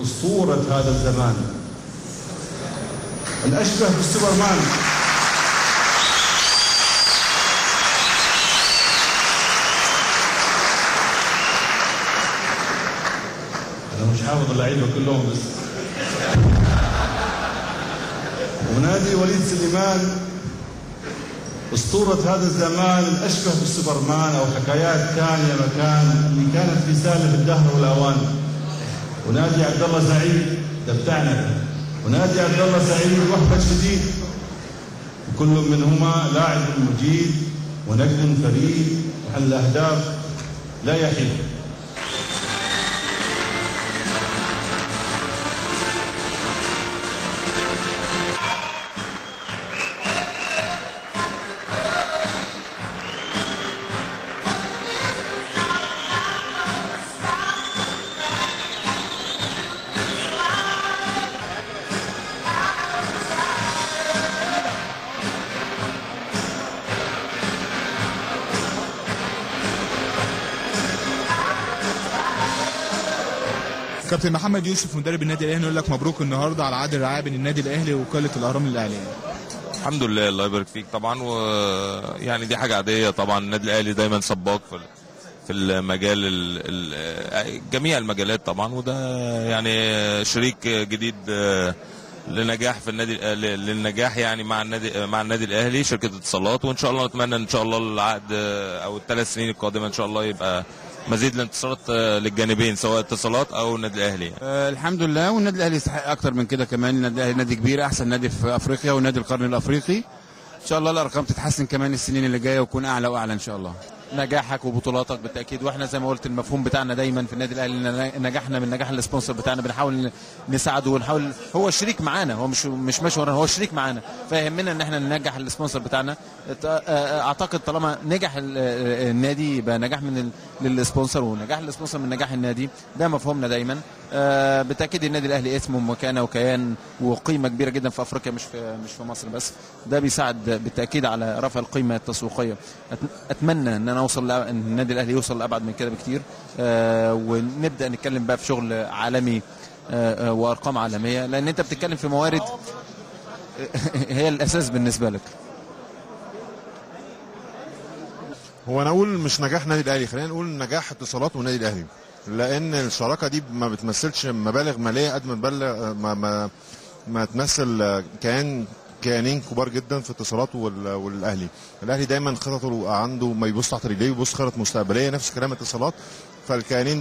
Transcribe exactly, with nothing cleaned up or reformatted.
أسطورة هذا الزمان الأشبه بالسوبرمان. أنا مش حافظ اللعيبة كلهم بس. ونادي وليد سليمان أسطورة هذا الزمان الأشبه بالسوبرمان أو حكايات كان يا مكان اللي كانت في سالف الدهر والأوان. ونادي عبد الله سعيد ده بتاعنا، ونادي عبد الله سعيد وهبة شديد، وكل منهما لاعب مجيد ونجم فريد محل أهداف لا يحيد. كابتن محمد يوسف مدرب النادي الاهلي يقول لك مبروك النهارده على عقد الرعايه بين النادي الاهلي ووكاله الاهرام الاعلاميه. الحمد لله، الله يبارك فيك طبعا، ويعني دي حاجه عاديه طبعا. النادي الاهلي دايما سباق في في المجال جميع المجالات طبعا، وده يعني شريك جديد لنجاح في النادي للنجاح يعني مع النادي مع النادي الاهلي شركه اتصالات. وان شاء الله نتمنى ان شاء الله العقد او الثلاث سنين القادمه ان شاء الله يبقى مزيد الانتصارات للجانبين سواء اتصالات او النادي الاهلي. أه الحمد لله، والنادي الاهلي يستحق اكتر من كده كمان. النادي الاهلي نادي كبير، احسن نادي في افريقيا ونادي القرن الافريقي. ان شاء الله الارقام تتحسن كمان السنين اللي جايه ويكون اعلى واعلى ان شاء الله. نجاحك وبطولاتك بالتاكيد، واحنا زي ما قلت المفهوم بتاعنا دايما في النادي الاهلي نجاحنا من نجاح السبونسر بتاعنا، بنحاول نساعده ونحاول، هو شريك معانا، هو مش مش ماشي ورانا، هو شريك معانا، فيهمنا ان احنا ننجح السبونسر بتاعنا. اعتقد طالما نجح النادي يبقى نجاح من للسبونسر، ونجاح السبونسر من نجاح النادي، ده مفهومنا دايما. بالتاكيد النادي الاهلي اسمه ومكانه وكيان وقيمه كبيره جدا في افريقيا، مش في مش في مصر بس. ده بيساعد بالتاكيد على رفع القيمه التسويقيه. اتمنى ان انا اوصل ان النادي الاهلي يوصل لابعد من كده بكتير، آه ونبدا نتكلم بقى في شغل عالمي آه آه وارقام عالميه، لان انت بتتكلم في موارد هي الاساس بالنسبه لك. هو انا اقول مش نجاح نادي الاهلي، خلينا نقول نجاح اتصالات والنادي الاهلي، لان الشراكه دي ما بتمثلش مبالغ ماليه قد ما تبلغ ما ما, ما تمثل كيان كيانين كبار جدا في اتصالات والاهلي. الاهلي دايما خططه عنده ما يبص تحت رجليه، يبص خطط مستقبليه، نفس كلام اتصالات. فالكيانين